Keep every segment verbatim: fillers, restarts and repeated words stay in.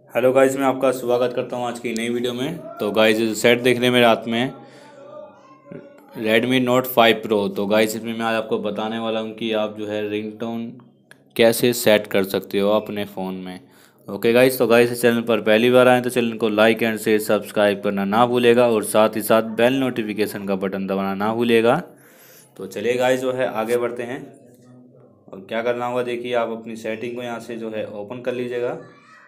Hello guys, मैं आपका स्वागत करता हूं आज की नई वीडियो में। तो गाइस सेट देखने मेरे हाथ में Redmi Note फाइव Pro। तो गाइस इसमें मैं आज आपको बताने वाला हूं कि आप जो है रिंगटोन कैसे सेट कर सकते हो अपने फ़ोन में। ओके गाइस, तो गाइस इस चैनल पर पहली बार आए तो चैनल को लाइक एंड शेयर सब्सक्राइब करना ना भूलेगा और साथ ही साथ बेल नोटिफिकेशन का बटन दबाना ना भूलेगा। तो चलिए गाइस जो है आगे बढ़ते हैं। और क्या करना होगा, देखिए आप अपनी सेटिंग को यहाँ से जो है ओपन कर लीजिएगा।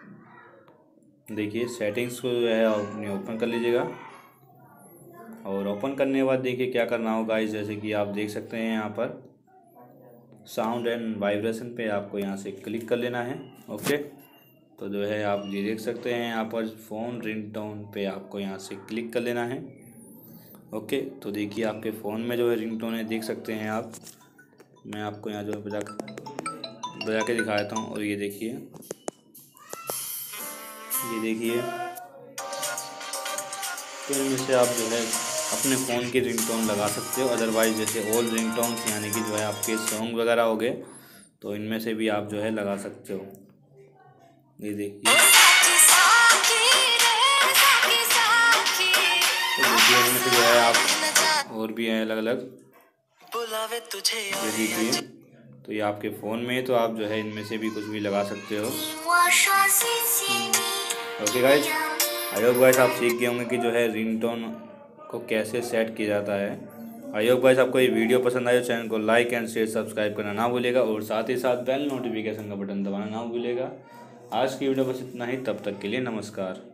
देखिए सेटिंग्स को जो है अपने ओपन कर लीजिएगा और ओपन करने के बाद देखिए क्या करना होगा गाइस, जैसे कि आप देख सकते हैं यहाँ पर साउंड एंड वाइब्रेशन पे आपको यहाँ से क्लिक कर लेना है। ओके, तो जो है आप ये देख सकते हैं यहाँ पर फ़ोन रिंगटोन पे आपको यहाँ से क्लिक कर लेना है। ओके, तो देखिए आपके फ़ोन में जो है रिंगटोन है, देख सकते हैं आप। मैं आपको यहाँ जो है बजा बजा के दिखा देता हूँ। और ये देखिए ये देखिए तो इनमें से आप जो है अपने फ़ोन की रिंगटोन लगा सकते हो। अदरवाइज़ जैसे ऑल रिंगटोन्स यानी कि जो है आपके सॉन्ग वगैरह हो गए, तो इनमें से भी आप जो है लगा सकते हो। ये देखिए तो देखिए इनमें से जो है आप और भी हैं अलग अलग। ये देखिए तो ये आपके फ़ोन में है, तो आप जो है इनमें से भी कुछ भी लगा सकते हो। Okay guys, I hope guys आप सीख गए होंगे कि जो है रिंगटोन को कैसे सेट किया जाता है। आई होप गाइस आपको ये वीडियो पसंद आए तो चैनल को लाइक एंड शेयर सब्सक्राइब करना ना भूलेगा और साथ ही साथ बेल नोटिफिकेशन का बटन दबाना ना भूलेगा। आज की वीडियो बस इतना ही, तब तक के लिए नमस्कार।